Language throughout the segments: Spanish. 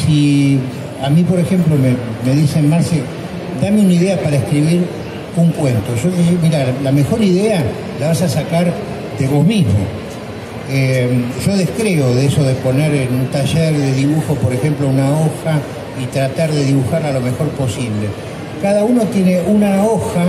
si a mí, por ejemplo, me dicen, Marce, dame una idea para escribir un cuento. Yo digo, mira, la mejor idea la vas a sacar de vos mismo. Yo descreo de eso de poner en un taller de dibujo, por ejemplo, una hoja y tratar de dibujarla lo mejor posible. Cada uno tiene una hoja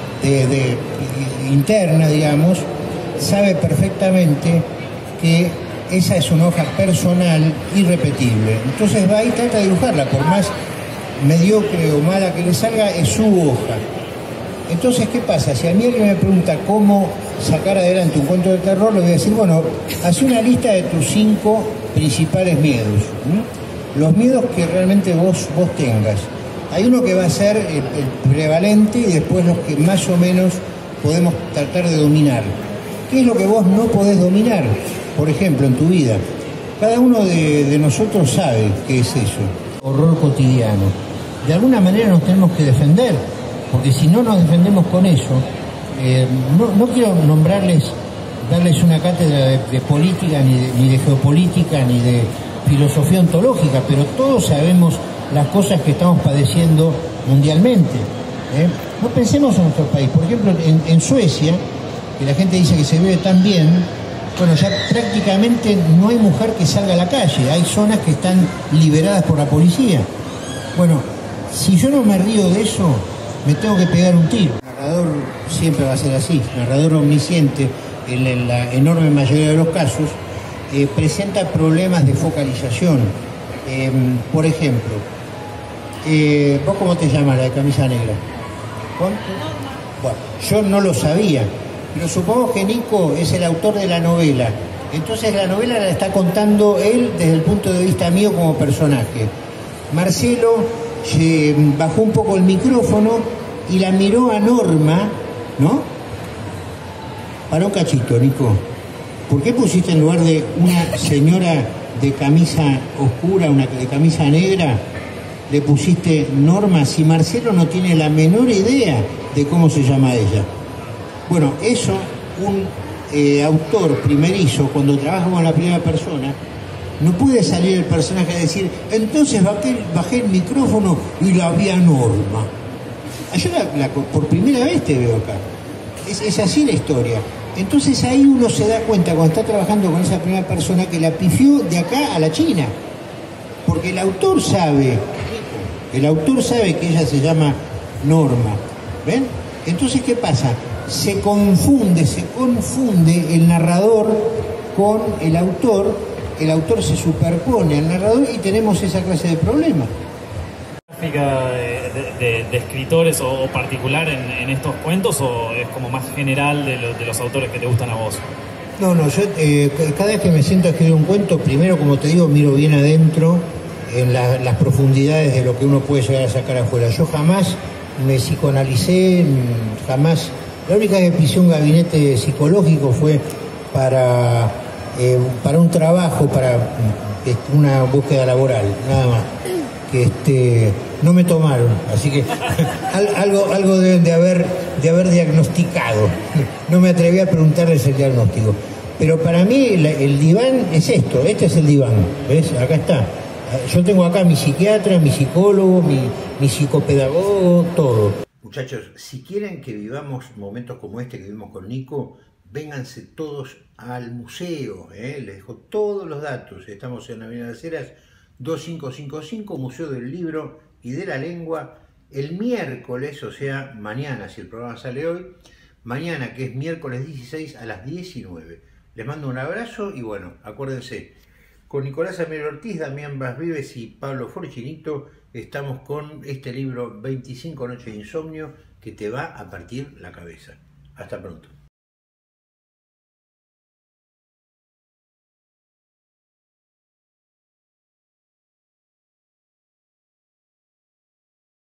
interna, digamos, sabe perfectamente que esa es una hoja personal irrepetible. Entonces va y trata de dibujarla, por más mediocre o mala que le salga, es su hoja. Entonces, ¿qué pasa? Si a mí alguien me pregunta cómo sacar adelante un cuento de terror, le voy a decir, bueno, haz una lista de tus 5 principales miedos. Los miedos que realmente vos tengas. Hay uno que va a ser el prevalente y después los que más o menos podemos tratar de dominar. ¿Qué es lo que vos no podés dominar? Por ejemplo, en tu vida. Cada uno de nosotros sabe qué es eso. Horror cotidiano. De alguna manera nos tenemos que defender, porque si no nos defendemos con eso, no quiero darles una cátedra de política, ni de geopolítica, ni de filosofía ontológica, pero todos sabemos las cosas que estamos padeciendo mundialmente. No pensemos en nuestro país. Por ejemplo, en Suecia, que la gente dice que se vive tan bien, bueno, ya prácticamente no hay mujer que salga a la calle. Hay zonas que están liberadas por la policía. Bueno, si yo no me río de eso, me tengo que pegar un tiro. El narrador siempre va a ser así. El narrador omnisciente, en la enorme mayoría de los casos, presenta problemas de focalización. Por ejemplo, ¿vos cómo te llamas, la de camisa negra? ¿Cuánto? Bueno, yo no lo sabía, pero supongamos que Nico es el autor de la novela. Entonces la novela la está contando él desde el punto de vista mío como personaje. Marcelo bajó un poco el micrófono y la miró a Norma, ¿no? Para un cachito, Nico. ¿Por qué pusiste en lugar de una señora de camisa oscura, una de camisa negra, le pusiste Norma, si Marcelo no tiene la menor idea de cómo se llama ella? Bueno, eso un autor primerizo, cuando trabaja con la primera persona, no puede salir el personaje a decir, entonces bajé el micrófono y la vi a Norma. Yo por primera vez te veo acá. Es así la historia. Entonces ahí uno se da cuenta cuando está trabajando con esa primera persona que la pifió de acá a la China. Porque el autor sabe que ella se llama Norma. ¿Ven? Entonces, ¿qué pasa? Se confunde el narrador con el autor se superpone al narrador y tenemos esa clase de problema. De escritores o particular en estos cuentos, o es como más general de los autores que te gustan a vos? No, yo cada vez que me siento a escribir un cuento, primero, como te digo, miro bien adentro en las profundidades de lo que uno puede llegar a sacar afuera. Yo jamás me psicoanalicé, jamás. La única vez que pisé un gabinete psicológico fue para un trabajo, para una búsqueda laboral, nada más. Que no me tomaron, así que algo deben de haber diagnosticado. No me atreví a preguntarles el diagnóstico. Pero para mí el diván es esto, este es el diván, ¿ves? Acá está. Yo tengo acá mi psiquiatra, mi psicólogo, mi psicopedagogo, todo. Muchachos, si quieren que vivamos momentos como este que vivimos con Nico, vénganse todos al museo, les dejo todos los datos. Estamos en Avenida Las Heras 2555, Museo del Libro y de la Lengua, el miércoles, o sea, mañana, si el programa sale hoy, mañana, que es miércoles 16 a las 19. Les mando un abrazo y bueno, acuérdense, con Nicolás Amiel Ortiz, Damián Basvives y Pablo Forchinito estamos con este libro 25 noches de insomnio que te va a partir la cabeza. Hasta pronto.